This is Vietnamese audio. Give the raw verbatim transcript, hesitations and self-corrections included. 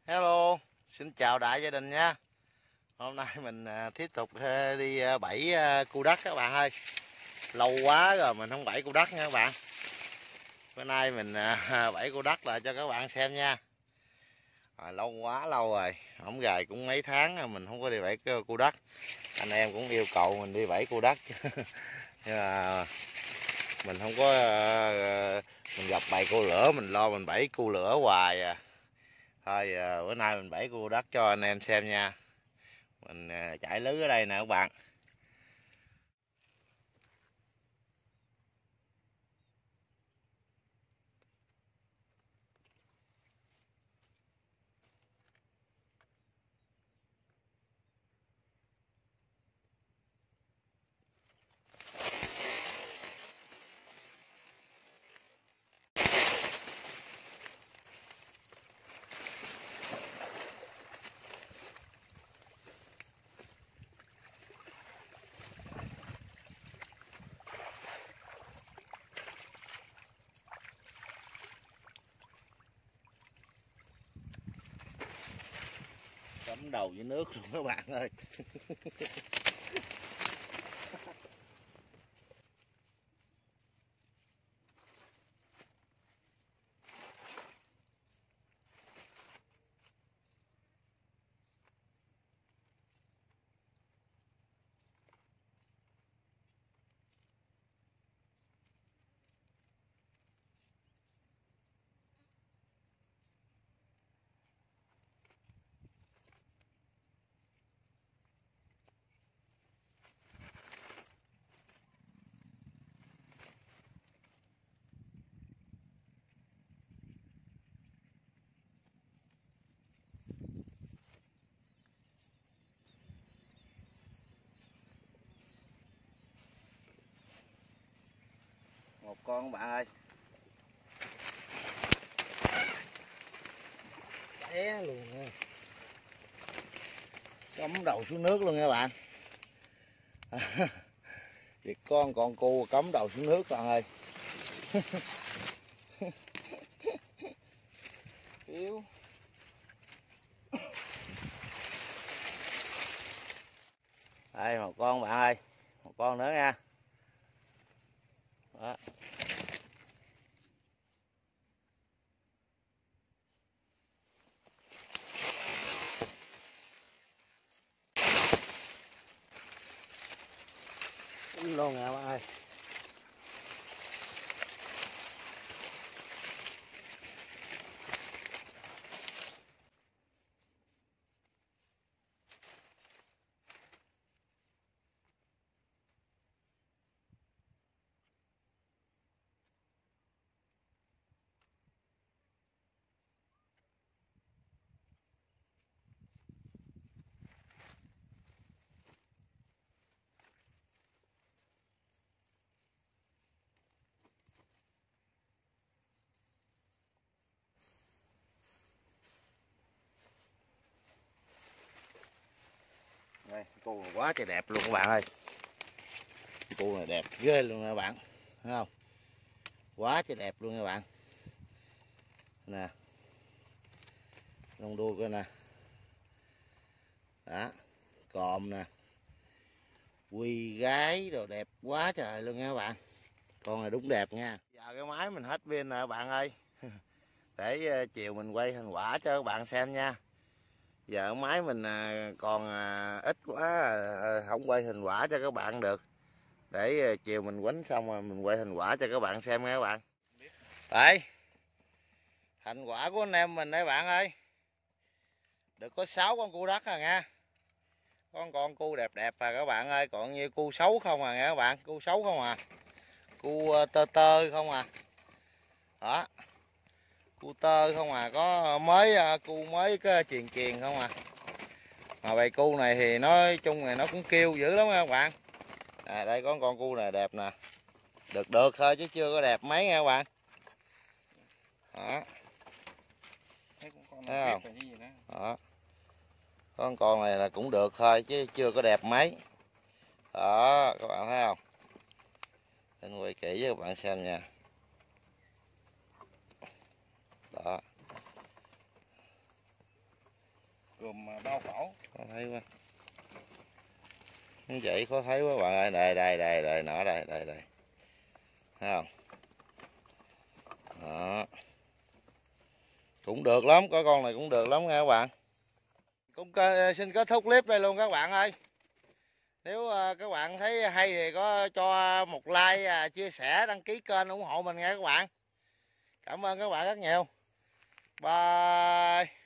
Hello, xin chào đại gia đình nha. Hôm nay mình à, tiếp tục à, đi à, bẫy à, cu đất các bạn ơi. Lâu quá rồi mình không bẫy cu đất nha các bạn. Bữa nay mình à, bẫy cu đất lại cho các bạn xem nha. À, lâu quá lâu rồi, không gài cũng mấy tháng rồi mình không có đi bẫy cu đất. Anh em cũng yêu cầu mình đi bẫy cu đất. Nhưng mà mình không có à, mình gặp bầy cu lửa mình lo mình bẫy cu lửa hoài à. Thôi à, bữa nay mình bẫy cu đất cho anh em xem nha. Mình à, chải lưới ở đây nè các bạn. Cắm đầu dưới nước luôn các bạn ơi. Một con các bạn ơi. Té luôn nha. Cắm đầu xuống nước luôn nha bạn. Việc con con cu cắm đầu xuống nước các bạn ơi. Yếu. Đây một con bạn ơi. Một con nữa nha. Đó. Luôn nè bạn ơi. Đây, cu này quá trời đẹp luôn các bạn ơi. Cu này đẹp ghê luôn nè các bạn. Thấy không? Quá trời đẹp luôn các bạn. Nè. Lông đuôi coi nè. Đó. Còm nè. Quy gái rồi đẹp quá trời luôn nha các bạn. Con này đúng đẹp nha. Giờ cái máy mình hết pin nè các bạn ơi. Để chiều mình quay thành quả cho các bạn xem nha. Giờ máy mình còn ít quá không quay thành quả cho các bạn được. Để chiều mình quánh xong rồi mình quay thành quả cho các bạn xem nha các bạn. Đây. Thành quả của anh em mình đây bạn ơi. Được có sáu con cu đất rồi nha. Con con cu đẹp đẹp à các bạn ơi, còn như cu xấu không à nghe các bạn, cu xấu không à. Cu tơ tơ không à. Đó. Cu tơ không à, có mới cu mới cái chuyền chuyền không à. Mà bầy cu này thì nói chung này nó cũng kêu dữ lắm các bạn. À, đây có con cu này đẹp nè. Được được thôi chứ chưa có đẹp mấy nha các bạn. Đó. Thấy không? Đó. Con con này là cũng được thôi chứ chưa có đẹp mấy. Đó, các bạn thấy không? Mình quay kỹ cho các bạn xem nha. Đó. cùm bao cổ. Khó thấy quá. Như vậy khó thấy quá bạn ơi. Đây đây đây đây nọ đây đây đây. Thấy không? Đó. Cũng được lắm, có con này cũng được lắm nha các bạn. Cũng xin kết thúc clip đây luôn các bạn ơi. Nếu các bạn thấy hay thì có cho một like, chia sẻ, đăng ký kênh ủng hộ mình nha các bạn. Cảm ơn các bạn rất nhiều. Bye.